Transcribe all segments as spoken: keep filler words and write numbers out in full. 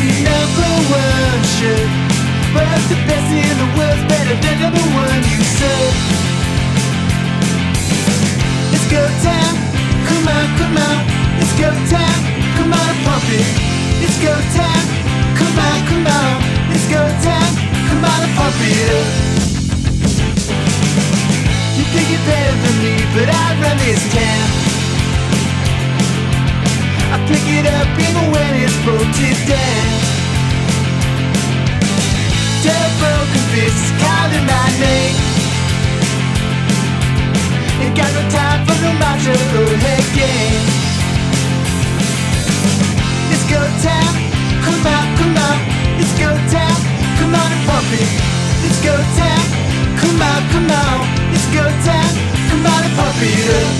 see number one shirt, but the best in the world's better than number one you serve. It's go time, come on, come on. It's go time, come on and pump it. It's go time, come on, come on. It's go time, come on and pump it up. You think you're better than me, but I run this town. I pick it up even when it's bolted down. Dead broken fists calling my name. Ain't got no time for no macho or head game. It's go time, come on, come on. It's go time, come on and pump it. It's go time, come on, come on. It's go time, come on and pump it up.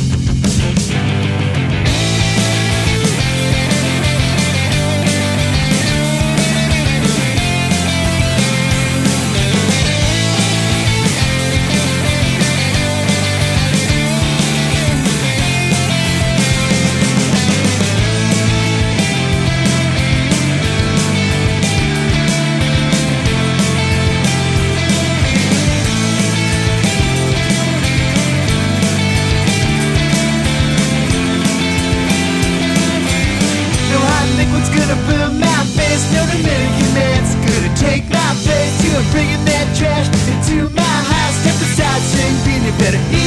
What's gonna burn my face? No American man's gonna take my place. You're bringing that trash into my house. Step aside, saying being better.